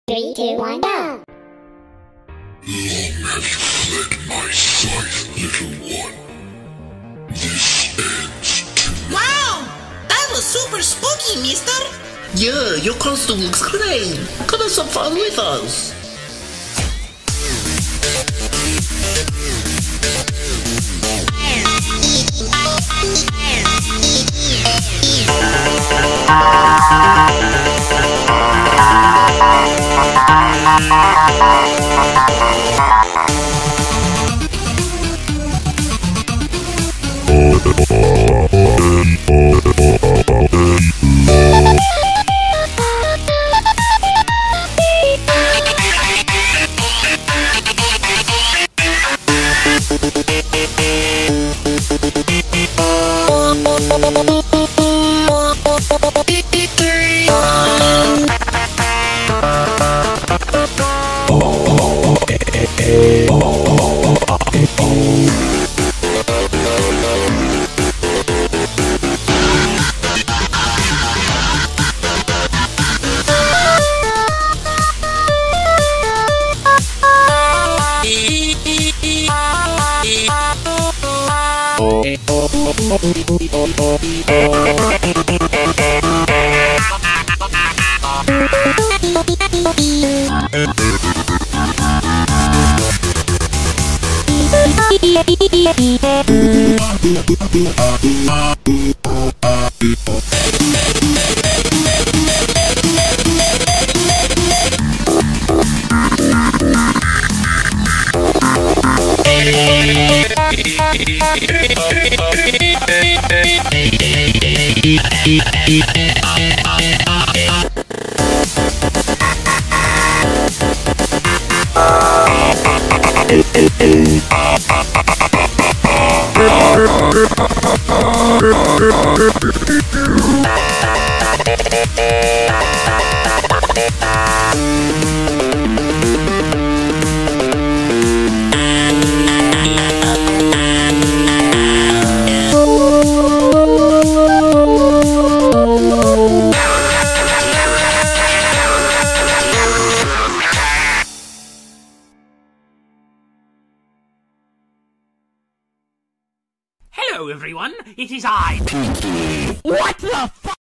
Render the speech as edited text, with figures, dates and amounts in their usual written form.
3, 2, 1, go! Long have you fled my sight, little one. This ends tonight. Wow! That was super spooky, mister! Yeah, your costume looks great. Come have some fun with us. Hello, everyone. It is I. What the f***?